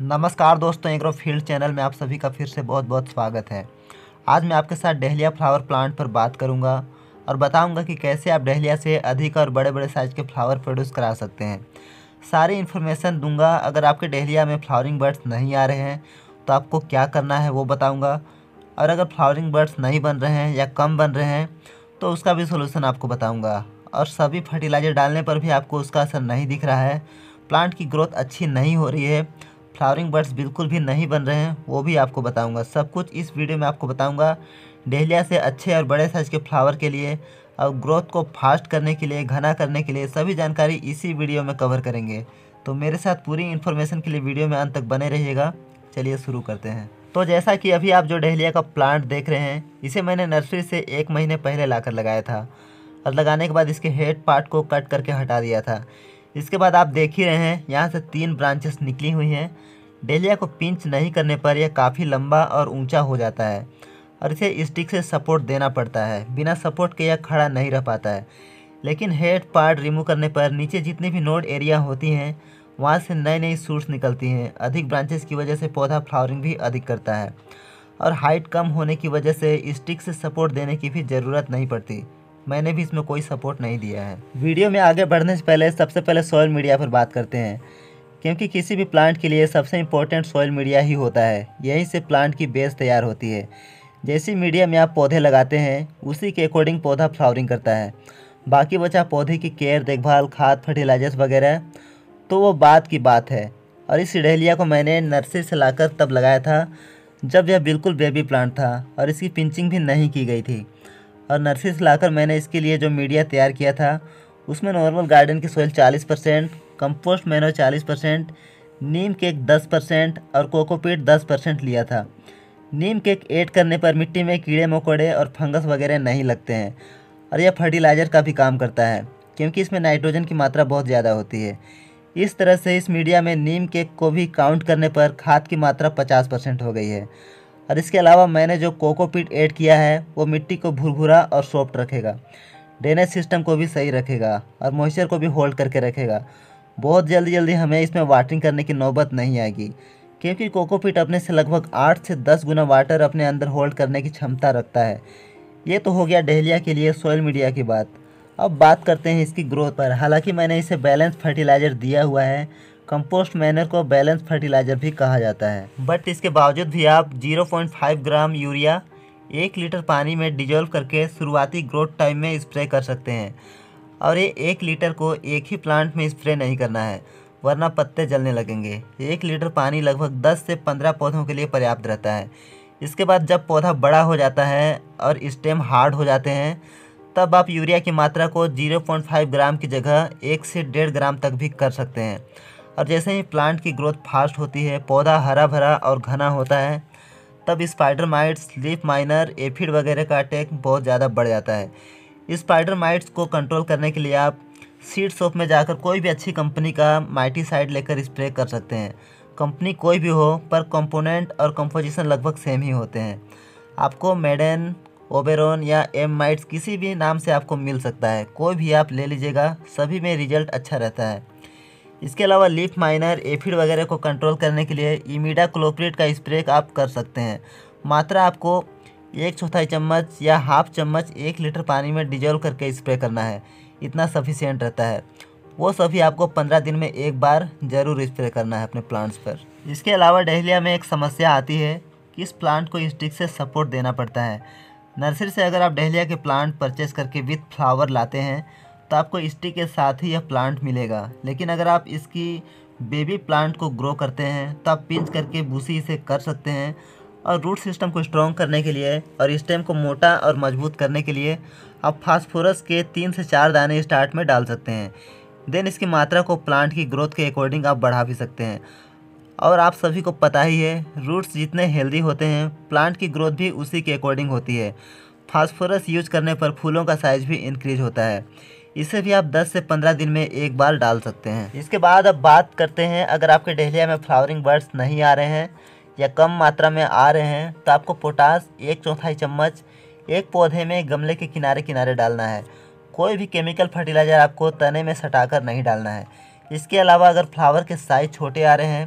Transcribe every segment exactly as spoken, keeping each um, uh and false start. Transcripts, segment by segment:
नमस्कार दोस्तों, agro field channel में आप सभी का फिर से बहुत बहुत स्वागत है। आज मैं आपके साथ डहलिया फ्लावर प्लांट पर बात करूंगा और बताऊंगा कि कैसे आप डहलिया से अधिक और बड़े बड़े साइज़ के फ्लावर प्रोड्यूस करा सकते हैं। सारी इन्फॉर्मेशन दूंगा। अगर आपके डहलिया में फ्लावरिंग बर्ड्स नहीं आ रहे हैं तो आपको क्या करना है वो बताऊँगा, और अगर फ्लावरिंग बर्ड्स नहीं बन रहे हैं या कम बन रहे हैं तो उसका भी सोल्यूशन आपको बताऊँगा। और सभी फर्टिलाइज़र डालने पर भी आपको उसका असर नहीं दिख रहा है, प्लांट की ग्रोथ अच्छी नहीं हो रही है, फ्लावरिंग बर्ड्स बिल्कुल भी नहीं बन रहे हैं, वो भी आपको बताऊंगा। सब कुछ इस वीडियो में आपको बताऊंगा। डहलिया से अच्छे और बड़े साइज़ के फ्लावर के लिए और ग्रोथ को फास्ट करने के लिए, घना करने के लिए सभी जानकारी इसी वीडियो में कवर करेंगे। तो मेरे साथ पूरी इन्फॉर्मेशन के लिए वीडियो में अंत तक बने रहिएगा। चलिए शुरू करते हैं। तो जैसा कि अभी आप जो डहलिया का प्लांट देख रहे हैं, इसे मैंने नर्सरी से एक महीने पहले लाकर लगाया था और लगाने के बाद इसके हेड पार्ट को कट करके हटा दिया था। इसके बाद आप देख ही रहे हैं यहाँ से तीन ब्रांचेस निकली हुई हैं। डहलिया को पिंच नहीं करने पर यह काफ़ी लंबा और ऊंचा हो जाता है और इसे स्टिक से सपोर्ट देना पड़ता है। बिना सपोर्ट के यह खड़ा नहीं रह पाता है। लेकिन हेड पार्ट रिमूव करने पर नीचे जितनी भी नोड एरिया होती हैं वहाँ से नई नई शूट्स निकलती हैं। अधिक ब्रांचेस की वजह से पौधा फ्लावरिंग भी अधिक करता है और हाइट कम होने की वजह से स्टिक से सपोर्ट देने की भी ज़रूरत नहीं पड़ती। मैंने भी इसमें कोई सपोर्ट नहीं दिया है। वीडियो में आगे बढ़ने से पहले सबसे पहले सॉइल मीडिया पर बात करते हैं, क्योंकि किसी भी प्लांट के लिए सबसे इम्पोर्टेंट सॉइल मीडिया ही होता है। यहीं से प्लांट की बेस तैयार होती है। जैसी मीडिया में आप पौधे लगाते हैं उसी के अकॉर्डिंग पौधा फ्लावरिंग करता है। बाकी बचा पौधे की केयर, देखभाल, खाद, फर्टिलाइजर्स वगैरह तो वो बात की बात है। और इस डहलिया को मैंने नर्सरी से लाकर तब लगाया था जब यह बिल्कुल बेबी प्लांट था और इसकी पिंचिंग भी नहीं की गई थी। और नर्सरी से लाकर मैंने इसके लिए जो मीडिया तैयार किया था उसमें नॉर्मल गार्डन की सोइल चालीस परसेंट, कंपोस्ट मैनो चालीस परसेंट, नीम केक दस परसेंट और कोकोपीट दस परसेंट लिया था। नीम केक ऐड करने पर मिट्टी में कीड़े मकोड़े और फंगस वगैरह नहीं लगते हैं और यह फर्टिलाइज़र का भी काम करता है, क्योंकि इसमें नाइट्रोजन की मात्रा बहुत ज़्यादा होती है। इस तरह से इस मीडिया में नीम केक को भी काउंट करने पर खाद की मात्रा पचास परसेंट हो गई है। और इसके अलावा मैंने जो कोकोपीट ऐड किया है वो मिट्टी को भुरभुरा और सॉफ्ट रखेगा, ड्रेनेज सिस्टम को भी सही रखेगा और मॉइस्चर को भी होल्ड करके रखेगा। बहुत जल्दी जल्दी हमें इसमें वाटरिंग करने की नौबत नहीं आएगी, क्योंकि कोकोपीट अपने से लगभग आठ से दस गुना वाटर अपने अंदर होल्ड करने की क्षमता रखता है। ये तो हो गया डहलिया के लिए सॉइल मीडिया की बात। अब बात करते हैं इसकी ग्रोथ पर। हालांकि मैंने इसे बैलेंस फर्टिलाइज़र दिया हुआ है, कंपोस्ट मैनर को बैलेंस फर्टिलाइज़र भी कहा जाता है, बट इसके बावजूद भी आप zero point five gram urea एक लीटर पानी में डिजोल्व करके शुरुआती ग्रोथ टाइम में स्प्रे कर सकते हैं। और ये एक लीटर को एक ही प्लांट में स्प्रे नहीं करना है, वरना पत्ते जलने लगेंगे। एक लीटर पानी लगभग दस से पंद्रह पौधों के लिए पर्याप्त रहता है। इसके बाद जब पौधा बड़ा हो जाता है और स्टेम हार्ड हो जाते हैं तब आप यूरिया की मात्रा को ज़ीरो पॉइंट फाइव ग्राम की जगह एक से डेढ़ ग्राम तक भी कर सकते हैं। और जैसे ही प्लांट की ग्रोथ फास्ट होती है, पौधा हरा भरा और घना होता है, तब spider mites, leaf miner, aphid वगैरह का अटैक बहुत ज़्यादा बढ़ जाता है। स्पाइडर माइट्स को कंट्रोल करने के लिए आप सीड शॉप में जाकर कोई भी अच्छी कंपनी का माइटीसाइड लेकर स्प्रे कर सकते हैं। कंपनी कोई भी हो, पर कंपोनेंट और कंपोजिशन लगभग सेम ही होते हैं। आपको मेडेन, ओबेरॉन या एम माइट्स किसी भी नाम से आपको मिल सकता है, कोई भी आप ले लीजिएगा, सभी में रिजल्ट अच्छा रहता है। इसके अलावा लीफ माइनर, एफिड वगैरह को कंट्रोल करने के लिए इमिडाक्लोप्रिड का स्प्रे आप कर सकते हैं। मात्रा आपको एक चौथाई चम्मच या हाफ चम्मच एक लीटर पानी में डिजोल्व करके स्प्रे करना है, इतना सफिशिएंट रहता है। वो सभी आपको पंद्रह दिन में एक बार ज़रूर स्प्रे करना है अपने प्लांट्स पर। इसके अलावा डहलिया में एक समस्या आती है कि इस प्लांट को स्टिक से सपोर्ट देना पड़ता है। नर्सरी से अगर आप डहलिया के प्लांट परचेस करके विथ फ्लावर लाते हैं तो आपको स्टिक के साथ ही यह प्लांट मिलेगा। लेकिन अगर आप इसकी बेबी प्लांट को ग्रो करते हैं तो आप पिंच करके बूसी इसे कर सकते हैं। और रूट सिस्टम को स्ट्रॉन्ग करने के लिए और स्टेम को मोटा और मजबूत करने के लिए आप फास्फोरस के तीन से चार दाने स्टार्ट में डाल सकते हैं। देन इसकी मात्रा को प्लांट की ग्रोथ के अकॉर्डिंग आप बढ़ा भी सकते हैं। और आप सभी को पता ही है, रूट्स जितने हेल्दी होते हैं प्लांट की ग्रोथ भी उसी के अकॉर्डिंग होती है। फास्फोरस यूज करने पर फूलों का साइज़ भी इंक्रीज होता है। इसे भी आप दस से पंद्रह दिन में एक बार डाल सकते हैं। इसके बाद अब बात करते हैं, अगर आपके डहलिया में फ्लावरिंग बर्ड्स नहीं आ रहे हैं या कम मात्रा में आ रहे हैं तो आपको पोटास एक चौथाई चम्मच एक पौधे में गमले के किनारे किनारे डालना है। कोई भी केमिकल फर्टिलाइज़र आपको तने में सटाकर नहीं डालना है। इसके अलावा अगर फ्लावर के साइज़ छोटे आ रहे हैं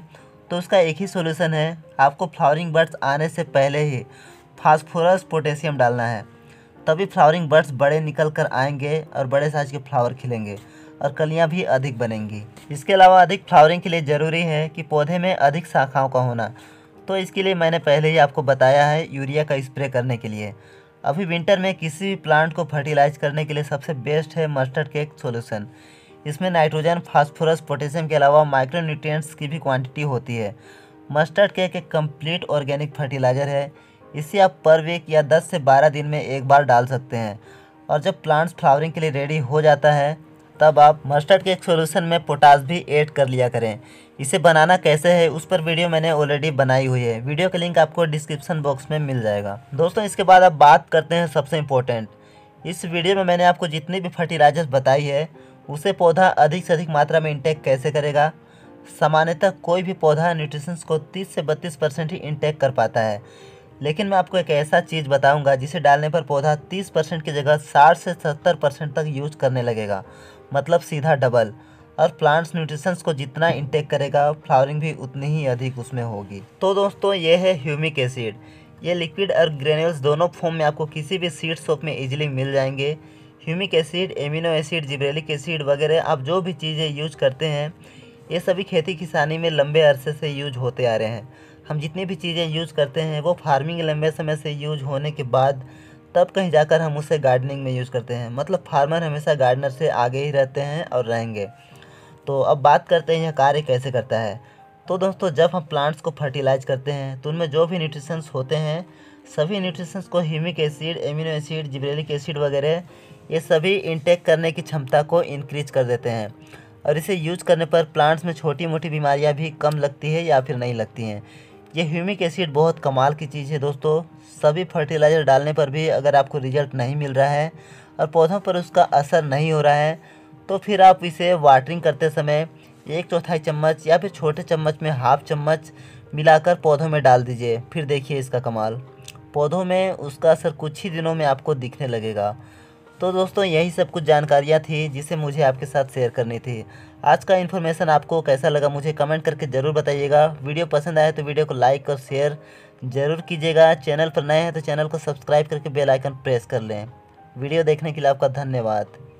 तो उसका एक ही सोल्यूशन है, आपको फ्लावरिंग बर्ड्स आने से पहले ही फास्फोरस पोटेशियम डालना है। तभी फ्लावरिंग बर्ड्स बड़े निकल कर आएंगे और बड़े साइज के फ्लावर खिलेंगे और कलियां भी अधिक बनेंगी। इसके अलावा अधिक फ्लावरिंग के लिए ज़रूरी है कि पौधे में अधिक शाखाओं का होना। तो इसके लिए मैंने पहले ही आपको बताया है यूरिया का स्प्रे करने के लिए। अभी विंटर में किसी भी प्लांट को फर्टिलाइज करने के लिए सबसे बेस्ट है मस्टर्ड केक सॉल्यूशन। इसमें नाइट्रोजन, फास्फोरस, पोटेशियम के अलावा माइक्रोन्यूट्रिएंट्स की भी क्वांटिटी होती है। मस्टर्ड केक एक कंप्लीट ऑर्गेनिक फर्टिलाइज़र है। इसे आप पर वीक या दस से बारह दिन में एक बार डाल सकते हैं। और जब प्लांट्स फ्लावरिंग के लिए रेडी हो जाता है तब आप मस्टर्ड केक सॉल्यूशन में पोटास भी ऐड कर लिया करें। इसे बनाना कैसे है उस पर वीडियो मैंने ऑलरेडी बनाई हुई है, वीडियो का लिंक आपको डिस्क्रिप्शन बॉक्स में मिल जाएगा। दोस्तों इसके बाद अब बात करते हैं सबसे इम्पोर्टेंट। इस वीडियो में मैंने आपको जितनी भी फर्टिलाइजर्स बताई है उसे पौधा अधिक से अधिक मात्रा में इंटेक कैसे करेगा। सामान्यतः कोई भी पौधा न्यूट्रिशंस को तीस से बत्तीस परसेंट ही इंटेक कर पाता है, लेकिन मैं आपको एक ऐसा चीज़ बताऊंगा जिसे डालने पर पौधा तीस परसेंट की जगह साठ से सत्तर परसेंट तक यूज करने लगेगा, मतलब सीधा डबल। और प्लांट्स न्यूट्रिशंस को जितना इंटेक करेगा फ्लावरिंग भी उतनी ही अधिक उसमें होगी। तो दोस्तों ये है ह्यूमिक एसिड। ये लिक्विड और ग्रेन्यूल्स दोनों फॉर्म में आपको किसी भी सीड शॉप में इजीली मिल जाएंगे। Humic acid, amino acid, gibberellic acid वगैरह आप जो भी चीज़ें यूज करते हैं ये सभी खेती किसानी में लंबे अरसे से यूज होते आ रहे हैं। हम जितनी भी चीज़ें यूज करते हैं वो फार्मिंग लंबे समय से यूज होने के बाद तब कहीं जाकर हम उसे गार्डनिंग में यूज़ करते हैं। मतलब फार्मर हमेशा गार्डनर से आगे ही रहते हैं और रहेंगे। तो अब बात करते हैं यह कार्य कैसे करता है। तो दोस्तों जब हम प्लांट्स को फर्टिलाइज करते हैं तो उनमें जो भी न्यूट्रिशंस होते हैं सभी न्यूट्रिशंस को humic acid, amino acid, gibberellic acid वगैरह ये सभी इंटेक करने की क्षमता को इंक्रीज कर देते हैं। और इसे यूज करने पर प्लांट्स में छोटी मोटी बीमारियां भी कम लगती है या फिर नहीं लगती हैं। ये ह्यूमिक एसिड बहुत कमाल की चीज़ है दोस्तों। सभी फर्टिलाइज़र डालने पर भी अगर आपको रिजल्ट नहीं मिल रहा है और पौधों पर उसका असर नहीं हो रहा है तो फिर आप इसे वाटरिंग करते समय एक चौथाई चम्मच या फिर छोटे चम्मच में हाफ चम्मच मिलाकर पौधों में डाल दीजिए। फिर देखिए इसका कमाल, पौधों में उसका असर कुछ ही दिनों में आपको दिखने लगेगा। तो दोस्तों यही सब कुछ जानकारियाँ थी जिसे मुझे आपके साथ शेयर करनी थी। आज का इन्फॉर्मेशन आपको कैसा लगा मुझे कमेंट करके ज़रूर बताइएगा। वीडियो पसंद आए तो वीडियो को लाइक और शेयर ज़रूर कीजिएगा। चैनल पर नए हैं तो चैनल को सब्सक्राइब करके बेल आइकन प्रेस कर लें। वीडियो देखने के लिए आपका धन्यवाद।